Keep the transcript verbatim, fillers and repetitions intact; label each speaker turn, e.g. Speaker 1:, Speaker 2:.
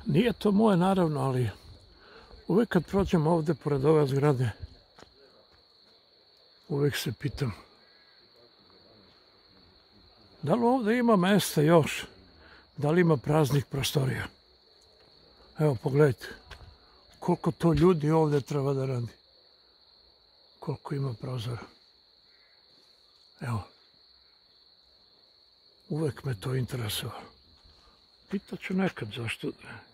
Speaker 1: Nije to moje naravno, ali uvek kad prođem ovde pored ove zgrade, uvek se pitam da li ovde ima mesta još, da li ima praznih prostorija. Evo pogledajte, koliko to ljudi ovde treba da radi, koliko ima prozora. Evo, uvek me to interesovalo. Pitaću nekad zašto